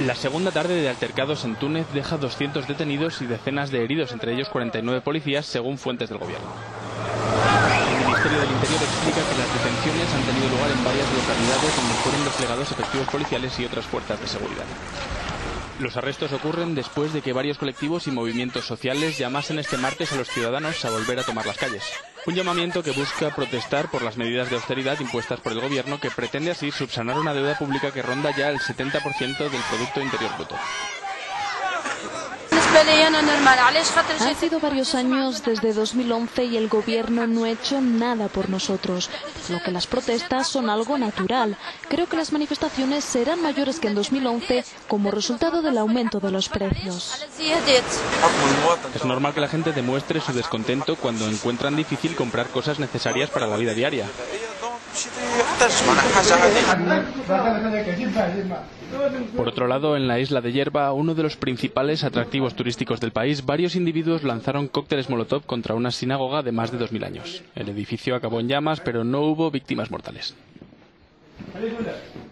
La segunda tarde de altercados en Túnez deja 200 detenidos y decenas de heridos, entre ellos 49 policías, según fuentes del gobierno. El Ministerio del Interior explica que las detenciones han tenido lugar en varias localidades donde fueron desplegados efectivos policiales y otras fuerzas de seguridad. Los arrestos ocurren después de que varios colectivos y movimientos sociales llamasen este martes a los ciudadanos a volver a tomar las calles. Un llamamiento que busca protestar por las medidas de austeridad impuestas por el gobierno, que pretende así subsanar una deuda pública que ronda ya el 70% del Producto Interior Bruto. Han sido varios años desde 2011 y el gobierno no ha hecho nada por nosotros, por lo que las protestas son algo natural. Creo que las manifestaciones serán mayores que en 2011 como resultado del aumento de los precios. Es normal que la gente demuestre su descontento cuando encuentran difícil comprar cosas necesarias para la vida diaria. Por otro lado, en la isla de Yerba, uno de los principales atractivos turísticos del país, varios individuos lanzaron cócteles molotov contra una sinagoga de más de 2000 años. El edificio acabó en llamas, pero no hubo víctimas mortales.